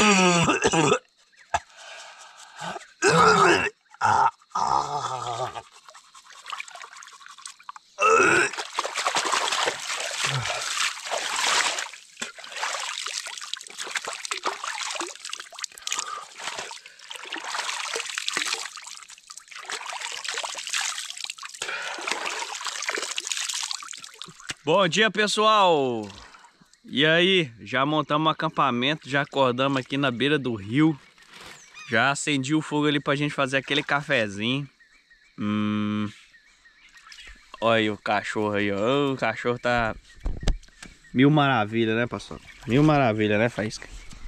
Bom dia, pessoal! E aí, já montamos um acampamento, já acordamos aqui na beira do rio. Já acendi o fogo ali pra gente fazer aquele cafezinho. Olha aí o cachorro aí, ó. O cachorro tá mil maravilha, né, pastor? Mil maravilha, né, Faísca?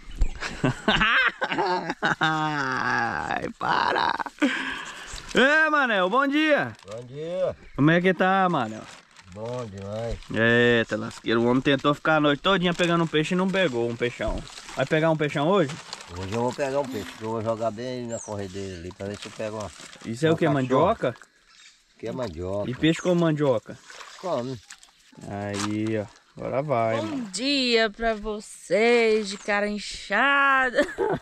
Ai, para! É, Manel, bom dia! Bom dia. Como é que tá, Manel? Bom demais. Eita lasqueiro, o homem tentou ficar a noite todinha pegando um peixe e não pegou um peixão. Vai pegar um peixão hoje? Hoje eu vou pegar um peixe, que eu vou jogar bem na corredeira ali, pra ver se eu pego uma. Isso é o que? Mandioca? Que é mandioca. E peixe com mandioca? Come. Aí, ó. Agora vai, Bom mano. dia pra vocês de cara inchada.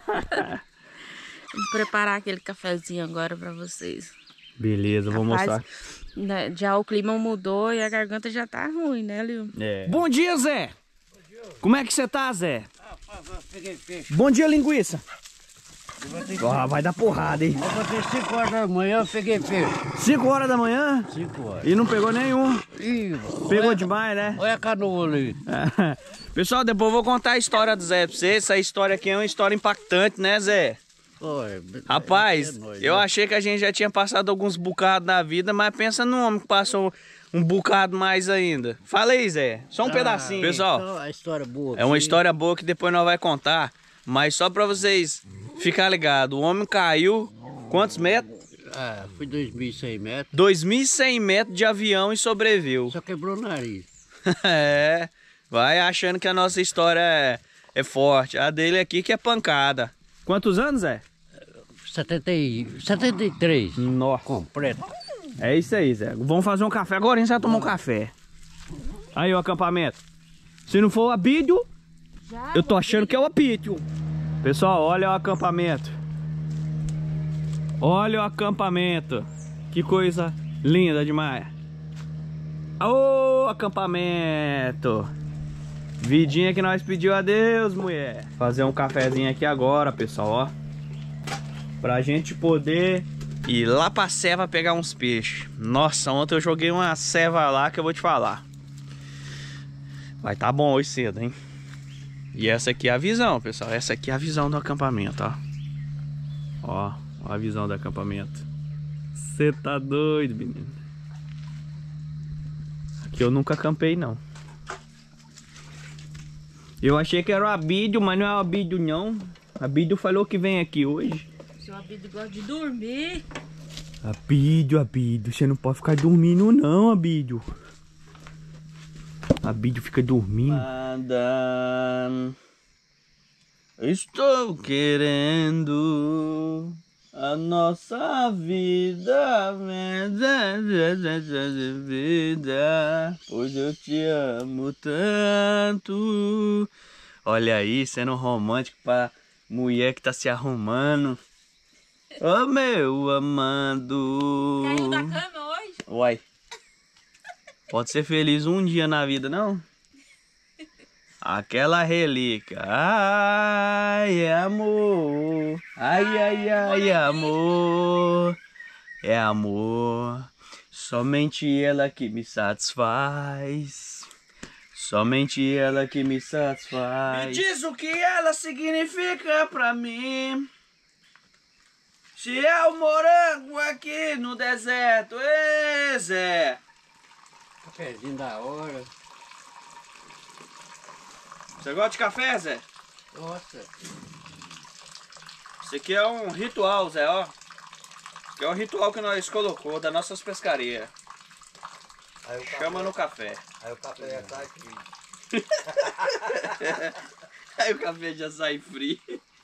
Vou preparar aquele cafezinho agora pra vocês. Beleza, vou Rapaz, mostrar. né, já o clima mudou e a garganta já tá ruim, né, Lil? É. Bom dia, Zé! Como é que você tá, Zé? Peguei peixe. Bom dia, linguiça! Ó, vai dar porrada, hein? Eu botei 5 horas da manhã, eu peguei peixe. 5 horas da manhã 5 horas. e não pegou nenhum. Ih, Pegou olha, demais, né? olha a canoa ali. Pessoal, depois eu vou contar a história do Zé pra vocês. Essa história aqui é uma história impactante, né, Zé? Rapaz, eu achei que a gente já tinha passado alguns bocados na vida, mas pensa num homem que passou um bocado mais ainda. Fala aí, Zé. Só um pedacinho. Pessoal, Então, a história boa. é uma história boa que depois nós vamos contar. Mas só pra vocês ficarem ligados, o homem caiu quantos metros? Ah, foi 2.100 metros. 2.100 metros de avião e sobreviveu. Só quebrou o nariz. É, vai achando que a nossa história é forte. A dele aqui que é pancada. Quantos anos, Zé? 73. Nossa. Completo. É isso aí, Zé. Vamos fazer um café. Agora a gente vai tomar um café. Aí o acampamento. Se não for o Abídio, eu tô achando que é o Apítio. Pessoal, olha o acampamento. Olha o acampamento. Que coisa linda demais. Ô, acampamento. Vidinha que nós pediu a Deus, mulher. Fazer um cafezinho aqui agora, pessoal, ó. Pra gente poder ir lá pra ceva pegar uns peixes. Nossa, ontem eu joguei uma ceva lá que eu vou te falar. Vai tá bom hoje cedo, hein? E essa aqui é a visão, pessoal. Essa aqui é a visão do acampamento, ó. Ó a visão do acampamento. Você tá doido, menino. Aqui eu nunca acampei, não. Eu achei que era o Abídio, mas não é o Abídio, não. Abídio falou que vem aqui hoje. Seu Abídio gosta de dormir. Abídio, você não pode ficar dormindo não, Abídio. Abídio fica dormindo. Estou querendo a nossa vida, pois eu te amo tanto. Olha aí, sendo romântico pra mulher que tá se arrumando. Ô meu amado. Caiu da cama hoje? Uai. Pode ser feliz um dia na vida, não? Aquela relíquia. Ai, é amor. Ai, amor. É amor. Somente ela que me satisfaz. Somente ela que me satisfaz. Me diz o que ela significa pra mim. Se é o morango aqui no deserto, ê Zé. Cafézinho da hora. Você gosta de café, Zé? Nossa. Isso aqui é um ritual, Zé, ó. Isso aqui é um ritual que nós colocou das nossas pescarias. Chama no café. Aí o café já tá aqui. Aí o café já sai frio.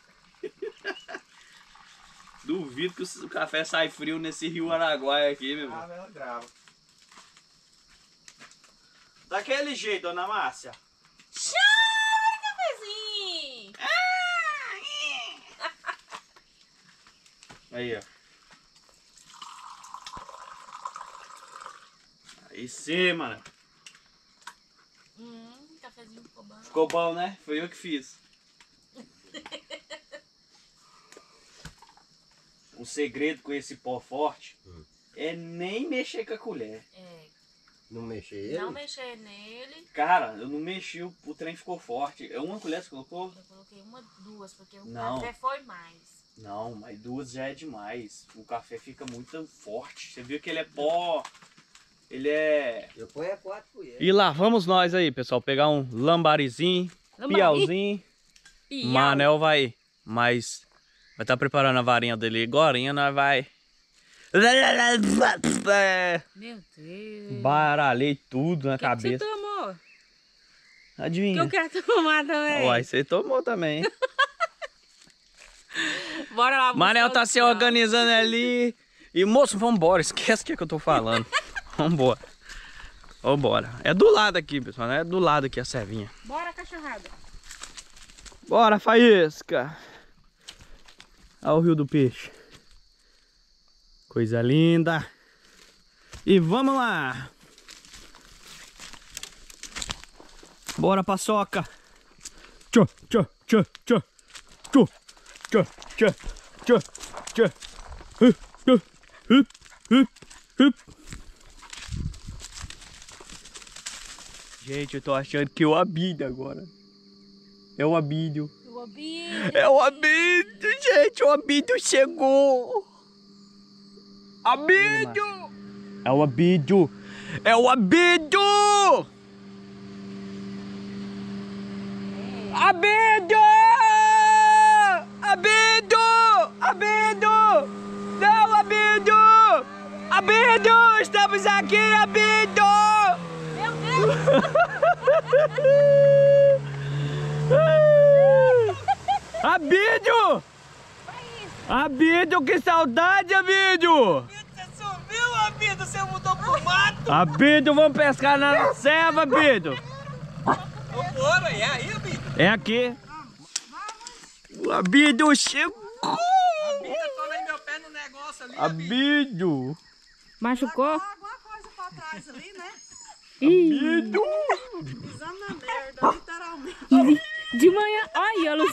Duvido que o café sai frio nesse rio Araguaia aqui, meu irmão. Ela grava. Daquele jeito, dona Márcia. Chama, cafezinho! Aí, ó. Aí sim, mano. Cafezinho ficou bom. Ficou bom, né? Foi eu que fiz. O segredo com esse pó forte é nem mexer com a colher. É. Não mexer ele? Não mexer nele. Cara, eu não mexi, o trem ficou forte. É uma colher que você colocou? Eu coloquei uma, duas, porque o Não. café foi mais. Não, mas 2 já é demais. O café fica muito forte. Você viu que ele é pó. Ele é... Eu ponho 4 colheres. E lá vamos nós aí, pessoal. Pegar um lambarizinho, piauzinho. Manel vai... Mas... Vai estar preparando a varinha dele agorinha, nós vai... Meu Deus. Baralhei tudo na Que cabeça. você tomou? Adivinha? Que eu quero tomar também. Uai, você tomou também. Bora lá. Manel tá se organizando ali. E moço, vambora. Esquece o que eu tô falando. Vambora. Vambora. É do lado aqui, pessoal. Né? É do lado aqui a servinha. Bora, cachorrada. Bora, faísca. Olha o rio do peixe. Coisa linda. E vamos lá. Bora, paçoca. Tchô, tchô, tchô, tchô. Tchô, tchô, tchô, tchô, tchô. Gente, eu tô achando que é o Abídio agora. É o Abídio. O Abídio. É o Abídio, gente. O Abídio chegou. Abídio! É o Abídio! É o Abídio! Abídio! Abídio! Abídio! Não, Abídio! Abídio! Estamos aqui, Abídio! Meu Deus! Abídio! Abídio, que saudade, Abídio! Você sumiu, Abídio? Você mudou pro mato? Abídio, vamos pescar na serva, Abídio! Vambora, é aí, Abídio? É aqui. O Abídio chegou! Abídio, eu tô aí meu pé no negócio ali, Abídio! Machucou? Alguma coisa pra trás ali, né? Abídio! Pisando na merda, literalmente. De manhã. Olha, Luz.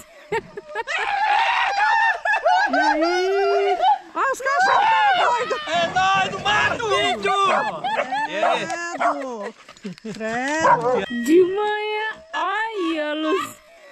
E aí? Olha os cachorros doidos. É nóis do mato! Credo. Credo. De manhã. Olha, Luz.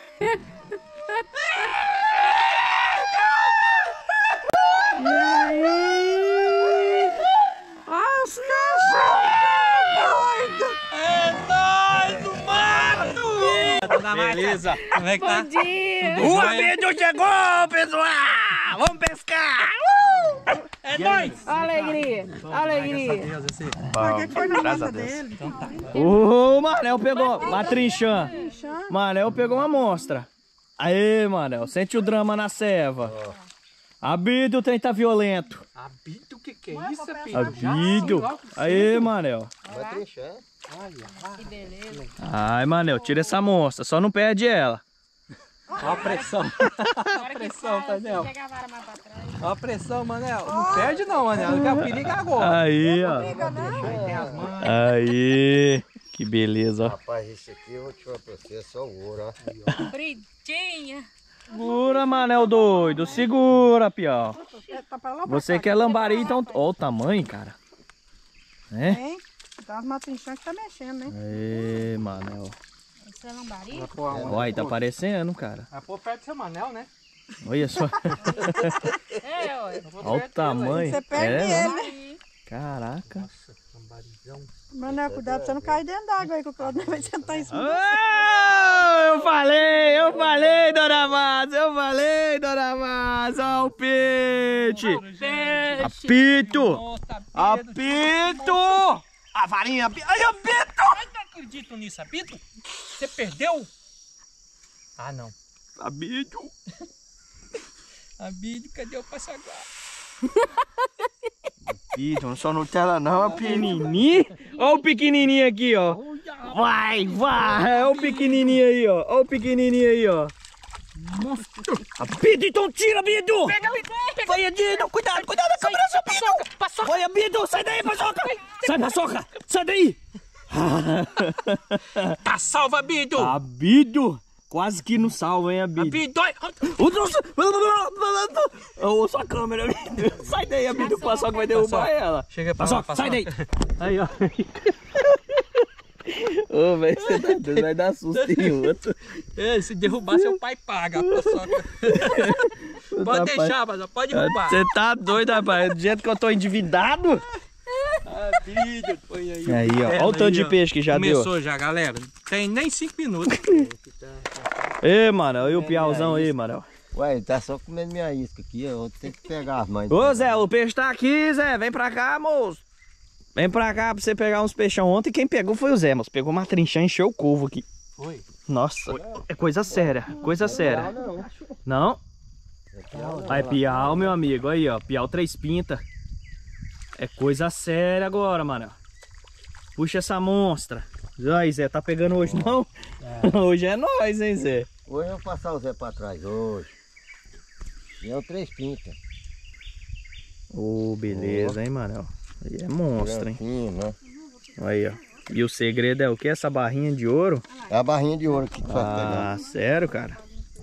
E aí? Olha os cachorros doidos. É nóis do mato! Beleza! Como é que tá? Bom dia. O Abídio chegou, pessoal! Vamos pescar! É nóis! Alegria. Alegria. Por que foi na mata dele? O Manel pegou uma trinchã. Manel pegou uma monstra. Aê, Manel, sente o drama na serva. Abídio, o trem tá violento. Abídio, o que é isso, Abídio. Aê, Manel. Vai trinchar. Que beleza. Ai, Manel, tira essa monstra, só não perde ela. Olha a pressão. Agora que pressão, faz, Manel. pega a vara mais pra trás. Olha a pressão, Manel. Não perde não, Manel. Quer perigo agora. Aí, ó. Tem as mãos. Aí. Que beleza, ó. Rapaz, esse aqui eu vou te falar pra você, é só ouro, ó. Bridinha. Segura, Manel doido. Segura, piau. Tá pra lá, Você quer lambari, então... Ó o tamanho, cara. É? hein? Tá as matrinchãs que tá mexendo, né? Aê, Manel. Esse é lambari? Olha, tá aparecendo, cara. Vai pôr perto do seu Manel, né? Olha só. É, olha. Olha o tamanho. Você perde É, ele, né? né? Caraca. Lambarizão. Manel, cuidado pra você não cair dentro d'água aí, que o Claudio vai sentar em cima. Ah, eu falei, dona Márcia, dona Márcia, ó o peixe, apito, apito, a varinha, ai, apito, Ai, não acredito nisso, Abídio. Você perdeu? Ah, não. apito, Abídio, cadê o passaguá? apito, não só Nutella não, é pequenininho, ó o pequenininho aqui, ó, vai, é o pequenininho aí, ó, Bido, então tira, Bido! Pega, Bido! Vai, Bido! Cuidado, cuidado da câmera, seu Bido! Paçoca! Vai, Bido! Sai daí, Paçoca! Sai, Paçoca! Sai daí! Tá salva, Bido! A Bido! Quase que não salva, hein, a Bido? Bido! Ô, sua câmera, Bido! Sai daí, a Bido! O Paçoca vai derrubar ela! Chega pra Paçoca, lá, sai daí! Aí, ó! Ô, velho, você tá doido, vai dar susto em outro. É, se derrubar, seu pai paga a paçoca. Pode deixar, mas pode derrubar. Você tá doido, rapaz? Do jeito que eu tô endividado. Bido, põe aí. Aí, ó. Olha o tanto de peixe que já Começou deu. já, galera. Tem nem 5 minutos. Ê, mano, olha o piauzão aí, mano. Ué, ele tá só comendo minha isca aqui, eu vou ter que pegar as mães. Ô, Zé, o peixe tá aqui, Zé. Vem pra cá, moço. Vem pra cá pra você pegar uns peixão. Ontem quem pegou foi o Zé, moço. Pegou uma trincha e encheu o covo aqui. Foi? Nossa, é coisa séria, coisa séria. Não? Aí, piau, meu amigo. Aí, ó. Piau 3 pintas. É coisa séria agora, mano. Puxa essa monstra. Aí, Zé, tá pegando hoje não? Hoje é nóis, hein, Zé? Hoje eu vou passar o Zé pra trás, hoje. E é o 3 pintas. Ô, beleza, hein, mano. Aí é monstro, hein? Né? Aí, ó. E o segredo é o que? Essa barrinha de ouro? É a barrinha de ouro que tu vai pegar. Ah, sério, cara?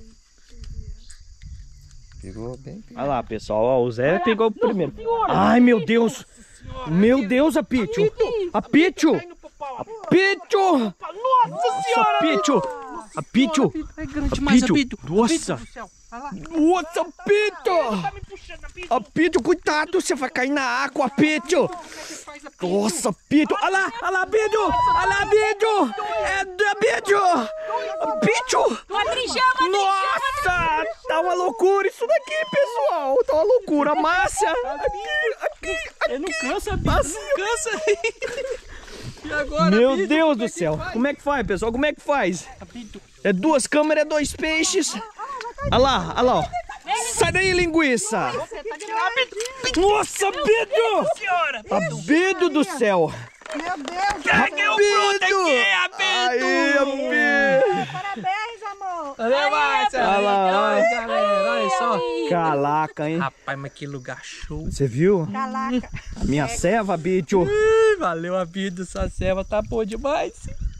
Pegou bem. Olha lá, pessoal. Ó, o Zé pegou o primeiro. Ai, meu Deus! Meu Deus, a Pichu! A Pichu! A Pichu! Nossa senhora! A Pichu! A Pichu! É grande demais, Bido. Nossa! Nossa, Pichu! A Pichu, cuidado, você vai cair na água, Pichu! Nossa, Pichu! Olha lá, Bido! Olha lá, Bido! É da Bido! Pichu! Nossa! Tá uma loucura isso daqui, pessoal! Tá uma loucura! Márcia! Aqui! Ele não cansa, Bido, não cansa. E agora, Meu Bido, Deus como do é que céu! faz? Como é que faz, pessoal? Como é que faz? Bido. É 2 câmeras, é 2 peixes. Olha lá, ó. Sai daí, linguiça! Nossa, Bido! Senhora, A Bido do céu! Meu Deus! peguei o fruto aqui, a Bido. Aí, a Bido! Parabéns, amor! Olha, Márcia. Olha lá, Olha, galera, olha só. Calaca, hein? Rapaz, mas que lugar show. Você viu? Calaca! A minha ceva, Bido! Ih, valeu a vida, essa serva tá boa demais.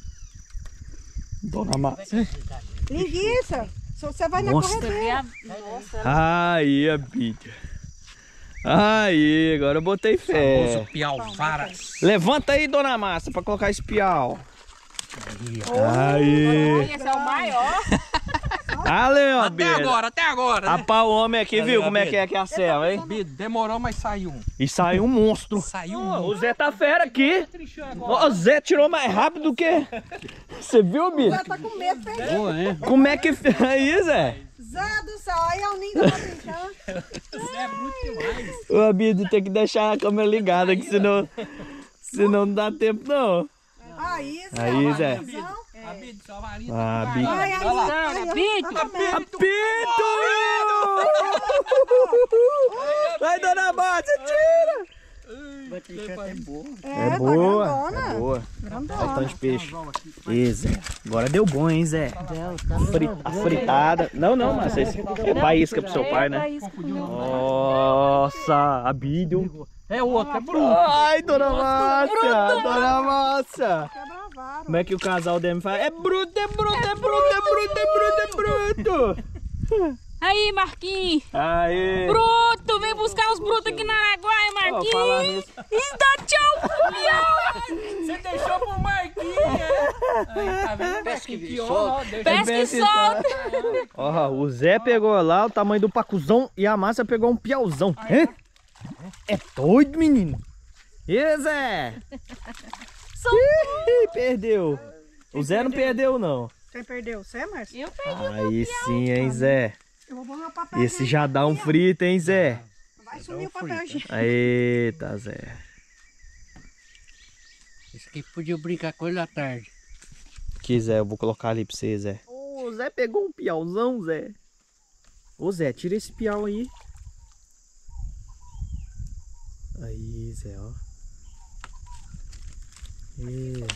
Dona Márcia. Linguiça! Você vai na Nossa. corredeira. Aí, a Bido. Aí, agora eu botei fé. Famoso Piauvaras. Levanta aí, Dona Márcia, pra colocar esse piau. Aí. Esse é o maior. Ali, ó, Até agora, até agora. Né? Rapaz, o homem aqui Valeu, viu como é Bido. que é a ceva, hein? Bido, demorou, mas saiu um. E saiu um monstro. Saiu Ó, um. o Zé tá fera aqui. Ó, o Zé tirou mais rápido que... Você viu, Bido? Já tá com medo, hein? Como é que... Aí, Zé? Zé do céu, aí é o ninho da trinchã. É muito demais. Ô, Bido, tem que deixar a câmera ligada, que senão não dá tempo, não. Aí, Zé. Aí, Zé. A Bido, sua varinha. Ah, Bido. Ai, ai, ai, ai, Bido. Apito! Vai, Dona Márcia, tira! É, É boa, tá grandona. é boa. Grandona. Olha o tanto de peixe. Ê, Zé, agora deu bom, hein, Zé? A fritada. Não, Márcia, é faísca pro seu pai, né? Nossa, a Bido. É outro, é bruto. Ai, Dona Márcia, Dona Márcia. Quebra-vara. Como é que o casal dele fala? É bruto, é bruto, é bruto, é bruto, é bruto, é bruto. Aí, Marquinhos. Aí. Bruto, vem buscar os brutos aqui na Araguaia, Ó, falar Marquinhos. nisso. E dá tchau. Você deixou pro Marquinhos, é? Aí, tá vendo? Pesca que ó, deixa. Pesca e solta. Ó, o Zé pegou lá o tamanho do pacuzão e a Márcia pegou um piauzão. Hã? É doido, menino. E Zé? Ih, perdeu. O Zé não perdeu, não. Quem perdeu? Você, Márcio? Eu perdi. Aí sim, hein, Zé? Eu vou pôr meu papel. Esse já dá um frito, hein, Zé? Vai sumir o papel, gente. Eita, Zé. Esse aqui podia brincar com ele à tarde. Que Zé, eu vou colocar ali pra você, Zé. Ô, o Zé pegou um piauzão, Zé. Ô, Zé, tira esse piau aí. Aí, Zé, ó.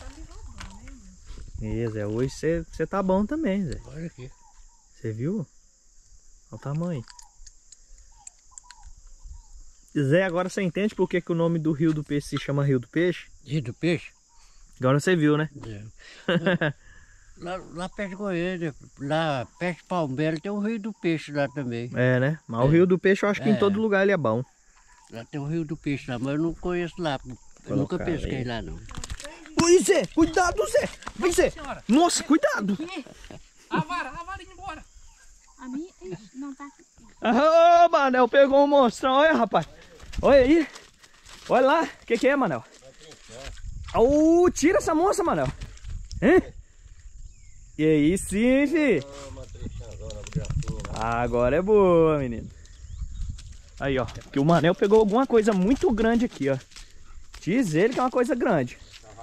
E Zé, hoje você tá bom também, Zé. Olha aqui. Você viu? Olha o tamanho. Zé, agora você entende por que o nome do Rio do Peixe se chama Rio do Peixe? Rio do Peixe? Agora você viu, né? Lá perto de Goiânia, lá perto de Palmeiras, tem o Rio do Peixe lá também. É, né? Mas o Rio do Peixe eu acho que em todo lugar ele é bom. Lá tem o Rio do Peixe lá, mas eu não conheço lá. Eu nunca pesquei lá, não. Oi, Zé! Cuidado, Zé! Vem, Zé! Nossa, cuidado! A vara indo embora. A minha não tá. Ô, Manel, pegou um monstrão. Olha, rapaz. Olha aí. Olha lá. O que é, Manel? Tira essa moça, Manel. Hein? E aí sim, fi. Agora é boa, menino. Aí, ó. Que o Manel pegou alguma coisa muito grande aqui, ó. Diz ele que é uma coisa grande.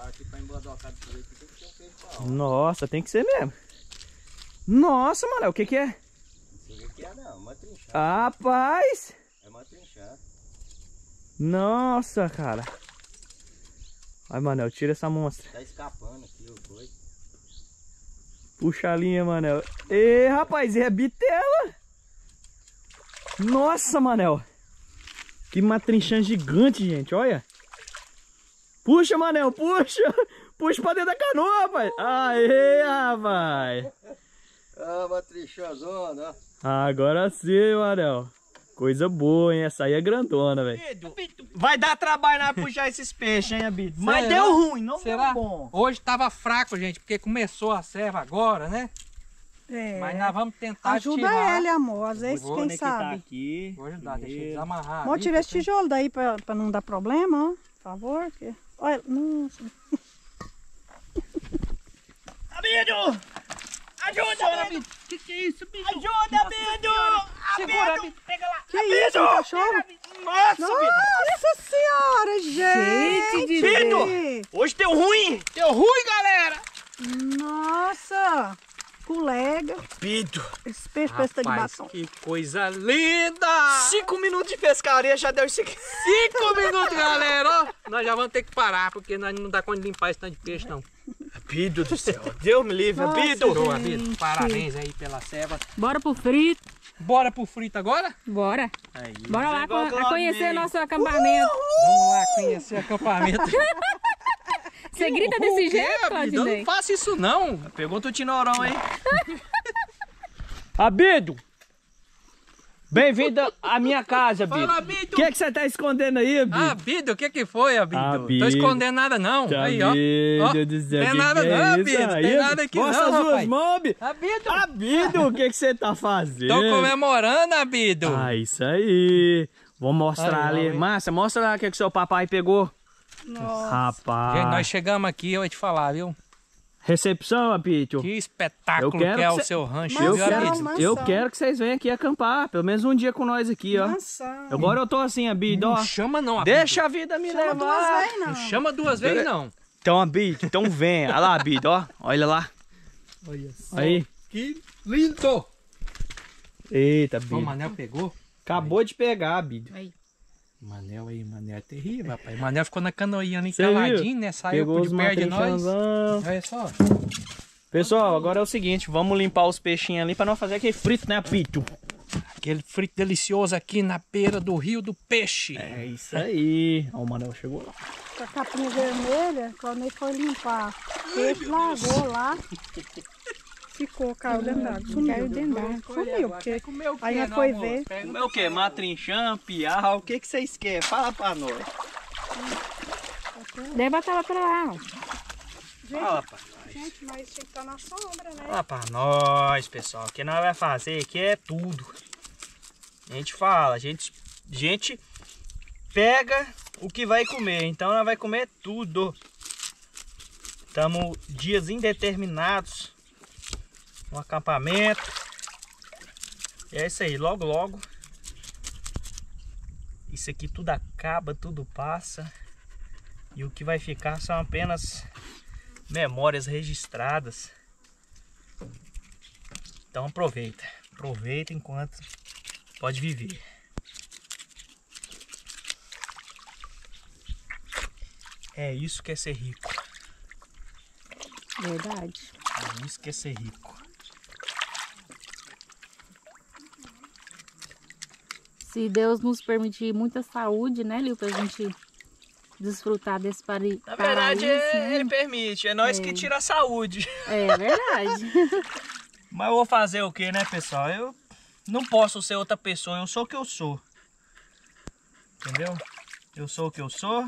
Nossa, tem que ser mesmo. Nossa, Manel, o que é? Não, matrinchar. Rapaz! É matrinchar. Nossa, cara. Ai, Manel, tira essa monstra. Tá escapando aqui o boi. Puxa a linha, Manel. Ê, rapaz, é bitela. Nossa, Manel. Que matrinchã gigante, gente, olha. Puxa, Manel, puxa. Puxa pra dentro da canoa, rapaz. Aê, rapaz. Ah, matrinchazona. Agora sim, Manel. Coisa boa, hein? Essa aí é grandona, velho. Vai dar trabalho nós puxar esses peixes, hein, Abito? Mas Será? deu ruim, não Será? deu bom. Hoje tava fraco, gente, porque começou a serva agora, né? É. Mas nós vamos tentar Ajuda tirar. ele, amor. Às vezes, Vou quem conectar sabe. aqui. Vou ajudar, deixa eu desamarrar. Vamos ali, tirar esse porque- tijolo daí pra não dar problema, ó. Por favor. Que... Olha, nossa. Abito! Ajuda, Abito! Que é isso, bicho? Ajuda, Abito! Segura, Abito. Pega lá. Que isso, um cachorro? Nossa, Abito! Nossa senhora, gente! de Deus! Hoje deu ruim! Deu ruim, galera! Nossa! Colega. Abito! Esse peixe parece que tá de Rapaz, batom. que coisa linda! 5 minutos de pescaria já deu isso aqui. 5 minutos, galera! Ó, nós já vamos ter que parar, porque nós não dá conta de limpar esse tanto de peixe, não. Abito do céu, Deus me livre, Nossa, Abito! Show, gente. Abito. Parabéns aí pela serva. Bora pro frito. Bora pro frito agora? Bora. Aí, Bora lá igual que eu conhecer amei. nosso acampamento. Vamos lá conhecer o acampamento. Você grita desse jeito, Eu Claudinei? não faço isso, não. Pergunta o Tinorão, hein? Abito! Bem-vindo à minha casa, Abito. Fala, O Abito. que você tá escondendo aí, Abito? Abito, o que foi, Abito? Abito. Tô escondendo nada, não. Aí, ó. Ó, Meu Deus do céu, tem nada que não, é Abito. isso Tem aí? nada aqui Mostra não, as duas rapaz. mãos, Abito. Abito. Abito, o que você tá fazendo? Tô comemorando, Abito. Ah, isso aí. Vou mostrar Aí, ó, ali. hein? Márcia, mostra lá o que seu papai pegou. Nossa. Rapaz. Gente, nós chegamos aqui, eu vou te falar, viu? Recepção, Abito. Que espetáculo Eu quero que é que o cê- seu rancho, Mansão, viu, Abito? mansão. Eu quero que vocês venham aqui acampar. Pelo menos um dia com nós aqui, ó. Mansão. Agora eu tô assim, Abito, ó. Não chama não, Abito. Deixa a vida me Chama duas levar. vezes, não. Não chama 2 vezes, não. Então, Abito, então vem. Olha lá, Abito, ó. Olha lá. Olha só. Aí. Que lindo. Eita, O Abito. Manel pegou. Acabou de pegar, Abito. Manel aí, Manel é terrível, rapaz. Manel ficou na canoinha ali Cê viu? caladinho, né? Saiu Pegou de os perto de nós. matrinchãozão. Olha só. Pessoal, agora é o seguinte. Vamos limpar os peixinhos ali pra não fazer aquele frito, né, Abito? Aquele frito delicioso aqui na beira do Rio do Peixe. É isso aí. Ó, o Manel chegou lá. Com a capinha vermelha, quando ele foi limpar, o peixe largou lá. Ficou, caiu dentro d'água. Sumiu dentro d'água. Sumiu, porque aí nós foi ver. Comer o quê? Matrinchã, piau? O que vocês querem? Fala pra nós. Deve botar ela pra lá, ó. Fala pra Gente, mas tinha que estar na sombra, né? Fala pra nós, pessoal. O que nós vamos fazer aqui é tudo. A gente fala, a gente pega o que vai comer. Então nós vai comer tudo. Estamos dias indeterminados no acampamento. E é isso aí, logo logo. Isso aqui tudo acaba, tudo passa. E o que vai ficar são apenas memórias registradas. Então aproveita enquanto pode viver. É isso que é ser rico. Verdade. É isso que é ser rico. Se Deus nos permitir muita saúde, né, Lil, pra gente desfrutar desse paraíso. Na verdade, né? ele permite. É nós que tira a saúde. É verdade. Mas eu vou fazer o que, né, pessoal? Eu não posso ser outra pessoa. Eu sou o que eu sou. Entendeu? Eu sou o que eu sou.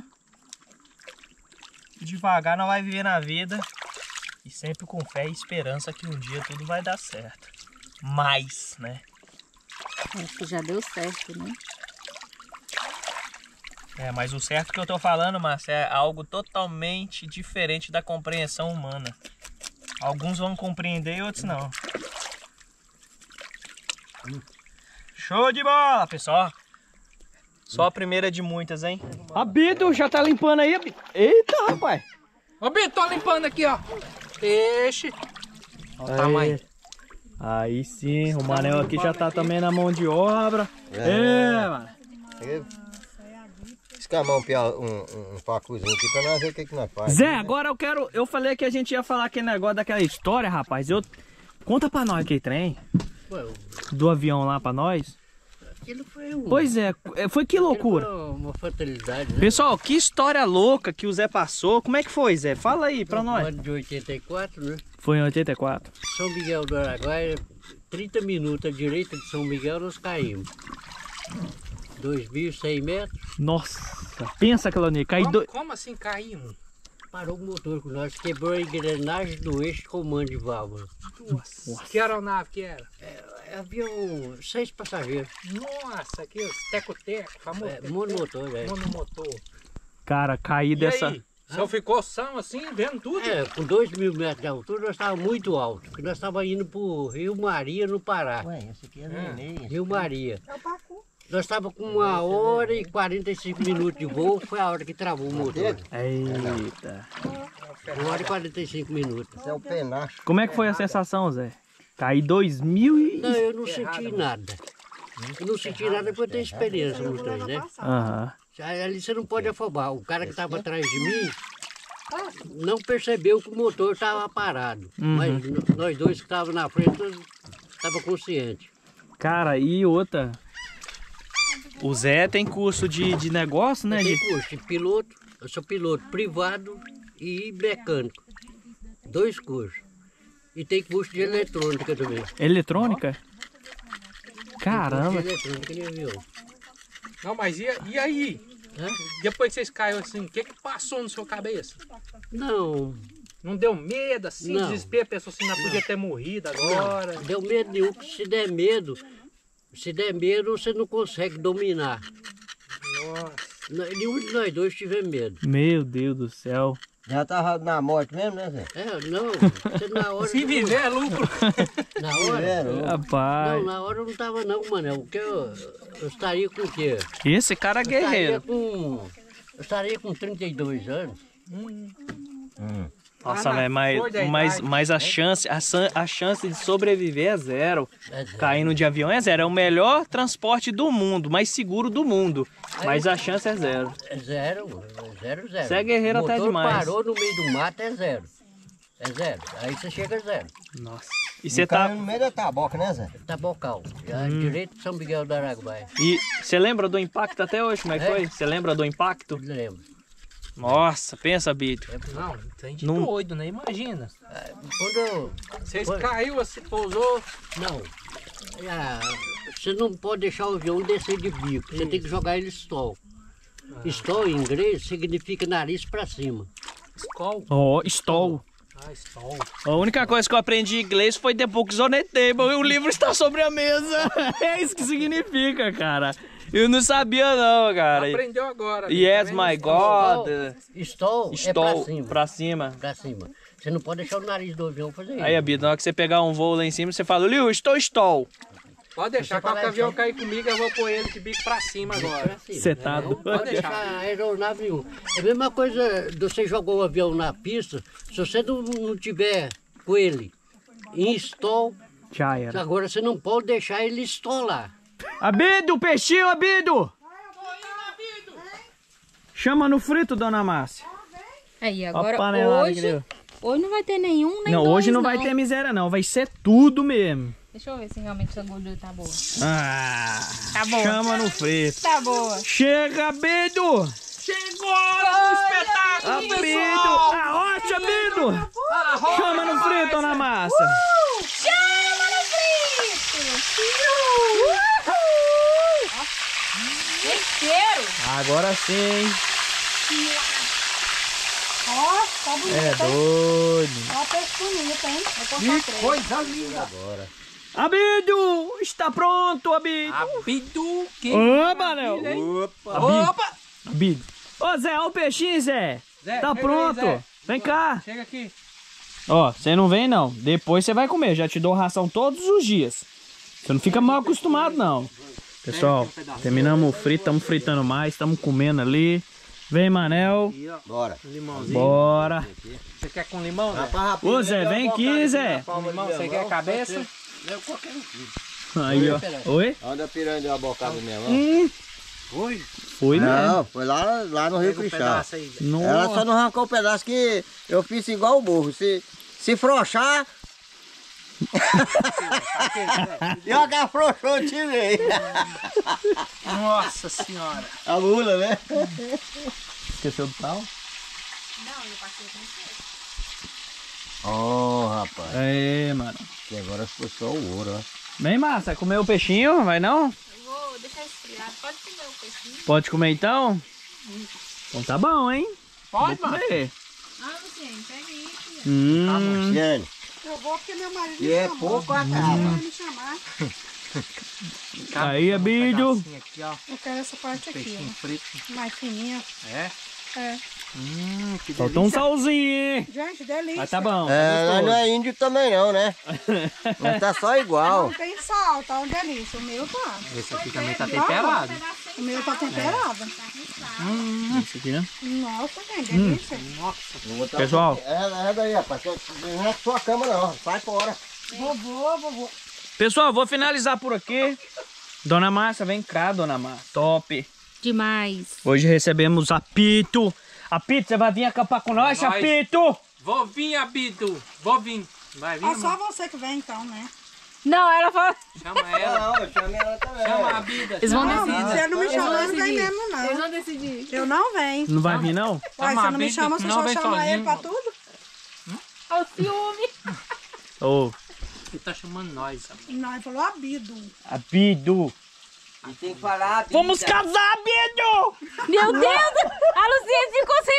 Devagar nós vai viver na vida. E sempre com fé e esperança que um dia tudo vai dar certo. Mas, né? Acho que já deu certo, né? Mas o certo que eu tô falando, Márcia, é algo totalmente diferente da compreensão humana. Alguns vão compreender e outros não. Show de bola, pessoal. Só a primeira de muitas, hein? Abito, já tá limpando aí, Abito. Eita, rapaz. Ô, Bito, tô limpando aqui, ó. Peixe. Olha o tamanho. Aí sim, o Manel aqui já tá também na mão de obra. Mano. Escamar um pacuzinho aqui pra nós ver o que nós faz. Zé, agora eu falei que a gente ia falar aquele negócio daquela história, rapaz. Conta pra nós aquele trem. Do avião lá pra nós. Aquilo foi Pois é, foi que loucura. uma fatalidade, né? Pessoal, que história louca que o Zé passou. Como é que foi, Zé? Fala aí pra nós. No ano de 84, né? Foi em 84. São Miguel do Araguaia, 30 minutos à direita de São Miguel nós caímos. 2.100 metros. Nossa, pensa, Clonê, Como assim caímos? Parou o motor com nós, quebrou a engrenagem do eixo de comando de válvula. Nossa. Que aeronave que era? Avião 6 passageiros. Nossa, aqui os teco-teco, famoso. Monomotor, Monomotor. Cara, caí E dessa... aí? O senhor ficou são assim, vendo tudo? Com 2.000 metros de altura nós estávamos muito alto, porque nós estávamos indo para o Rio Maria, no Pará. Esse aqui é Rio Maria. Nós estávamos com 1h e 45 minutos de voo, foi a hora que travou o motor. Eita. 1h e 45 minutos. Esse é o penacho. Como é que foi a sensação, Zé? Caí 2000 e... Não, eu não senti nada. Eu não senti nada porque eu tenho experiência no trem, né? Aham. Ali você não pode afobar. O cara que estava atrás de mim não percebeu que o motor estava parado. Mas nós dois que estávamos na frente, estávamos conscientes. Cara, e outra... O Zé tem curso de negócio, né? Tem curso de piloto, eu sou piloto privado e mecânico. 2 cursos. E tem curso de eletrônica também. Eletrônica? Caramba. Curso de eletrônica de avião. Não, mas e aí? Hã? Depois que vocês caíram assim, o que passou na sua cabeça? Não, Não deu medo assim, Não. desespero, a pessoa assim, não podia ter morrido agora? não deu medo nenhum, porque se der medo, você não consegue dominar. Nossa. Nenhum de nós dois tivemos medo. Meu Deus do céu. Já tava na morte mesmo, né, Zé? Não, você na hora... Se viver é lucro. Na hora... Rapaz. Não, na hora eu não tava não, Manel, porque eu estaria com o quê? Esse cara é guerreiro. Eu estaria com 32 anos. Nossa, na velho, flor da mas a chance de sobreviver é zero. É zero. Caindo de avião é zero. É o melhor transporte do mundo, mais seguro do mundo. Mas a chance é zero. É zero. Você é guerreiro até demais. Parou no meio do mato, é zero. É zero. Aí você chega a zero. Nossa. E você tá... no meio da taboca, né, Zé? Tá bocal. Já direito de São Miguel do Araguaia. E você lembra do impacto até hoje? Como é que foi? Você lembra do impacto? Lembro. Nossa, pensa, Bito. Não, tem de Não- doido, né? Imagina. Quando eu... Vocês Foi. caiu, assim, pousou. Não. Você não pode deixar o avião descer de bico. Você tem que jogar ele stall. Stall em inglês significa nariz pra cima. Skol. Ó, stall. Ah, Skol. A única coisa que eu aprendi em inglês foi The Books on the Table e o livro está sobre a mesa. É isso que significa, cara. Eu não sabia não, cara. Aprendeu agora. Yes, tá vendo? my God. Stall é Stall, pra cima. pra cima. Pra cima. Você não pode deixar o nariz do avião fazer isso. Aí, Abito, na hora que você pegar um voo lá em cima, você fala, Liu, estou stall. Pode deixar, Você quando o fala avião assim. cair comigo, eu vou pôr ele de bico pra cima agora. Pra cima. Você tá Não doido. pode Pode deixar deixar. aeronave nenhuma. É a mesma coisa de você jogar o avião na pista, se você não tiver com ele em stall, Já era. agora você não pode deixar ele estolar. Abido, peixinho, Abido! Chama no frito, dona Márcia. Aí, Ó a agora panelada que hoje deu. não vai ter nenhum, nem Não, dois, hoje não vai ter miséria não, vai ser tudo mesmo. Deixa eu ver se realmente a gordura tá boa. Ah, Tá boa. chama no frito. Tá boa. Chega, Bido! Chegou o espetáculo, Abido! pessoal! Arrocha, Bido! Arrocha, Chama no frito, Dona Márcia! Chama no frito! Inteiro! Agora sim! Ó, tá bonito, É hein? doido! Ó, peixe bonito, hein? Vou Que cortar três. coisa linda! Abido! Está pronto, Abido! Abido, que Opa, Léo! Opa! Abido! Ô, Zé, olha o peixinho, Zé! Zé, Tá chega aí, pronto! Zé. Vem cá! Chega aqui. Ó, você não vem não. Depois você vai comer. Já te dou ração todos os dias. Você não fica mal acostumado, não. Pessoal, terminamos o frito. Estamos fritando mais. Estamos comendo ali. Vem, Manel. Bora. Limãozinho. Bora. Você quer com limão, Zé? Ô, Zé, vem aqui, Zé. Com limão, você quer cabeça? Aí, ó. Oi? Onde a piranha deu a bocada minha mão? Oi. Foi mesmo. Não, foi lá no Rio Pega um Cristão. pedaço aí, Zé. Ela Nossa. só não arrancou o pedaço que eu fiz igual o burro. Se frouxar... Eu que afrouxou, eu tirei. Nossa senhora. A mula, né? Esqueceu do tal? Oh, rapaz. É, mano. Que agora ficou só o ouro, ó. Vem, Márcia. Comer o peixinho? Vai não? Vou deixar esfriar. Pode comer o peixinho. Pode comer então? Então tá bom, hein? Pode, Vou mano. comer. Ah, Luciano, pega aí, filha. Ciane, Eu vou porque meu marido que me é chamou. pouco acaba. Vai me chamar. Aí, Abídio. Um pedacinho aqui, ó. Eu quero essa parte aqui, Peixinho frito. ó. Mais fininha. É? É. Que Faltou um delícia. salzinho, hein? Gente, delícia. Mas tá bom. É, Tá nós não gostoso. é índio também não, né? Mas tá só igual. Não tem sal, tá uma delícia. O meu tá. Esse aqui também tá temperado. O meu tá temperado. Esse aqui, né? Nossa, gente, delícia. Pessoal. É daí, rapaz. Não é sua cama não. Sai fora. Vovô. Pessoal, vou finalizar por aqui. Dona Márcia, vem cá, Dona Márcia. Top. Demais. Hoje recebemos Apito. Apito, você vai vir acampar com nós, Nós. Apito? Vou vir, Abido. Vou vir. Vai vir, É só mano. você que vem então, né? Não, ela falou. Chama ela. Não, eu chamei ela também. Chama a Bida. Eles vão Não, decidir. você não me chama, eu não vem decidir. mesmo, Eles não. vão decidir. Eu não venho. Não vai vir, não? Uai, Chama você a não me Bida, chama, você não só vem chama sozinho. ele pra tudo? Olha o ciúme. Ô, Ele tá chamando nós. Não, ele falou Abido. Apito. E tem que falar. Vamos casar, Apito! Meu Deus, a Luciana ficou sem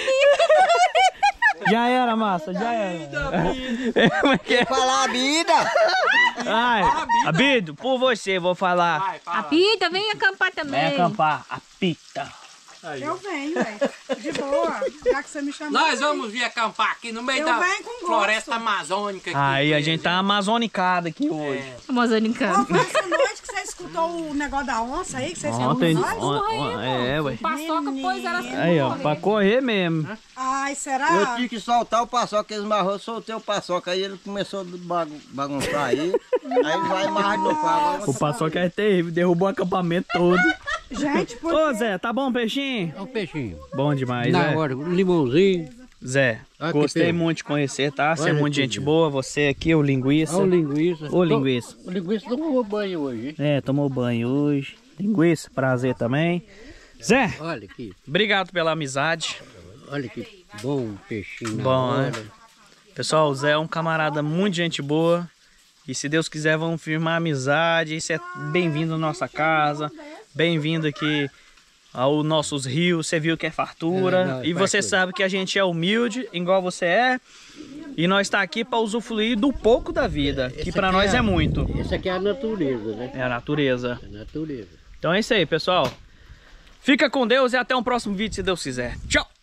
marido. Já era, Márcia, já era. Como é que é? Falar a vida. Ai, Apito, por você, vou falar. Vai, fala. A Pita, vem acampar também. Vem acampar, Apita. Aí, Eu ó. venho, velho. De boa. Já que você me chamou. Nós eu vamos vir acampar aqui no meio Eu da venho com gosto. floresta amazônica. Aqui, Aí a gente tá amazonicado aqui hoje. É. Amazonicano. venho. Qual foi essa noite que você escutou o negócio da onça aí? Que você escutou Ontem, nós? é, ué. Paçoca pôs ela assim. Aí, ó, pra correr mesmo. Ai, Eu será? tive que soltar o paçoca, que eles marrou, soltei o paçoca, aí ele começou a bagunçar aí. Aí ele vai mais no pau. O paçoca é terrível, derrubou o acampamento todo. Gente, por Ô, Zé, tá bom, peixinho? É um peixinho. Bom demais, Na Zé. hora, um limãozinho. Zé, Ah, que gostei pena. muito de conhecer, tá? Você é Olha muito que gente lindo. boa, você aqui, o linguiça. Olha o linguiça. Ô, linguiça. O linguiça tomou banho hoje, hein? É, tomou banho hoje. Linguiça, prazer também. Zé, Olha aqui. obrigado pela amizade. Olha que bom peixinho. na Bom, né? hora. Pessoal, o Zé é um camarada muito gente boa. E se Deus quiser, vamos firmar amizade. Isso é bem-vindo à nossa casa. Bem-vindo aqui aos nossos rios. Você viu que é fartura. É, não, é E você fartura. sabe que a gente é humilde, igual você é. E nós está aqui para usufruir do pouco da vida, que Esse para aqui nós é muito. Esse aqui é a natureza, né? É a natureza. É a natureza. Então é isso aí, pessoal. Fica com Deus e até um próximo vídeo, se Deus quiser. Tchau!